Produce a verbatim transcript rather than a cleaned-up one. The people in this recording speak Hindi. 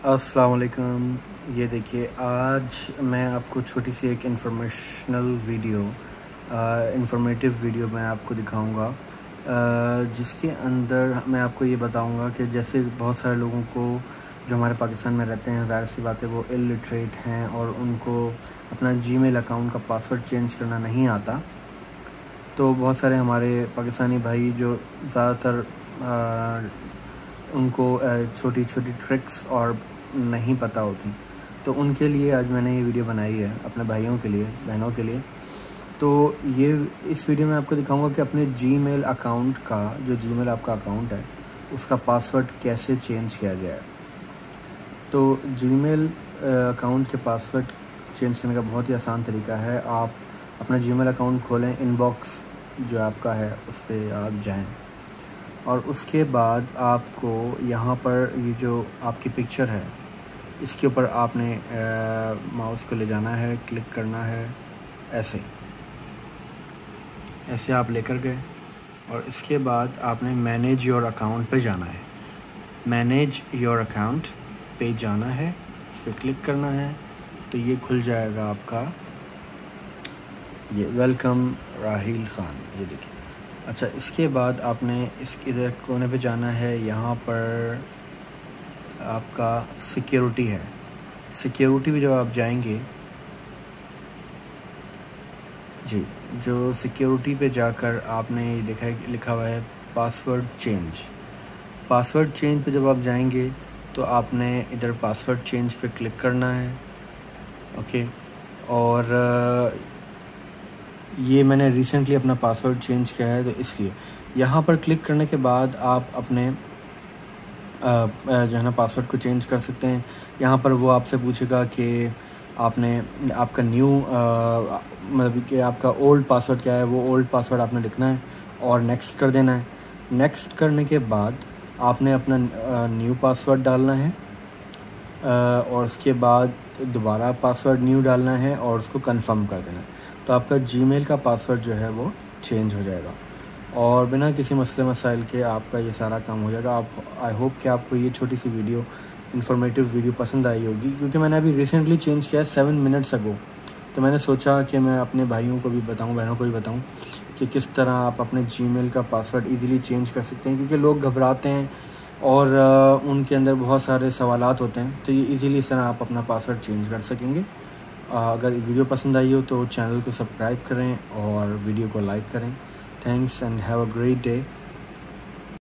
अस्सलाम वालेकुम। ये देखिए, आज मैं आपको छोटी सी एक इंफॉर्मेशनल वीडियो इंफॉर्मेटिव वीडियो मैं आपको दिखाऊंगा, जिसके अंदर मैं आपको ये बताऊंगा कि जैसे बहुत सारे लोगों को जो हमारे पाकिस्तान में रहते हैं, ज़ाहिर सी बात है वो इलिटरेट हैं और उनको अपना जीमेल अकाउंट का पासवर्ड चेंज करना नहीं आता। तो बहुत सारे हमारे पाकिस्तानी भाई जो ज़्यादातर उनको छोटी छोटी ट्रिक्स और नहीं पता होती, तो उनके लिए आज मैंने ये वीडियो बनाई है, अपने भाइयों के लिए, बहनों के लिए। तो ये इस वीडियो में आपको दिखाऊंगा कि अपने जीमेल अकाउंट का, जो जीमेल आपका अकाउंट है, उसका पासवर्ड कैसे चेंज किया जाए। तो जीमेल अकाउंट के पासवर्ड चेंज करने का बहुत ही आसान तरीका है। आप अपना जीमेल अकाउंट खोलें, इनबॉक्स जो आपका है उस पर आप जाएं और उसके बाद आपको यहाँ पर ये जो आपकी पिक्चर है इसके ऊपर आपने माउस को ले जाना है, क्लिक करना है, ऐसे ऐसे आप लेकर गए और इसके बाद आपने मैनेज योर अकाउंट पे जाना है। मैनेज योर अकाउंट पे जाना है, इस पर क्लिक करना है तो ये खुल जाएगा आपका, ये वेलकम राहिल ख़ान, ये देखिए। अच्छा, इसके बाद आपने इस इधर कोने पे जाना है, यहाँ पर आपका सिक्योरिटी है। सिक्योरिटी पे जब आप जाएंगे जी, जो सिक्योरिटी पे जाकर आपने देखा है लिखा हुआ है पासवर्ड चेंज। पासवर्ड चेंज पे जब आप जाएंगे तो आपने इधर पासवर्ड चेंज पे क्लिक करना है, ओके। और ये मैंने रिसेंटली अपना पासवर्ड चेंज किया है, तो इसलिए यहाँ पर क्लिक करने के बाद आप अपने जो है ना पासवर्ड को चेंज कर सकते हैं। यहाँ पर वो आपसे पूछेगा कि आपने आपका न्यू मतलब कि आपका ओल्ड पासवर्ड क्या है, वो ओल्ड पासवर्ड आपने लिखना है और नेक्स्ट कर देना है। नेक्स्ट करने के बाद आपने अपना न्यू पासवर्ड डालना है और उसके बाद दोबारा पासवर्ड न्यू डालना है और उसको कंफर्म कर देना है। तो आपका जीमेल का पासवर्ड जो है वो चेंज हो जाएगा और बिना किसी मसले मसाइल के आपका ये सारा काम हो जाएगा। आप आई होप कि आपको ये छोटी सी वीडियो इन्फॉर्मेटिव वीडियो पसंद आई होगी, क्योंकि मैंने अभी रिसेंटली चेंज किया है सेवन मिनट्स अगो। तो मैंने सोचा कि मैं अपने भाइयों को भी बताऊं, बहनों को भी बताऊं कि किस तरह आप अपने जीमेल का पासवर्ड ईज़िली चेंज कर सकते हैं, क्योंकि लोग घबराते हैं और उनके अंदर बहुत सारे सवालात होते हैं। तो ये ईज़िली इस तरह आप अपना पासवर्ड चेंज कर सकेंगे। अगर वीडियो पसंद आई हो तो चैनल को सब्सक्राइब करें और वीडियो को लाइक करें। Thanks and have a great day.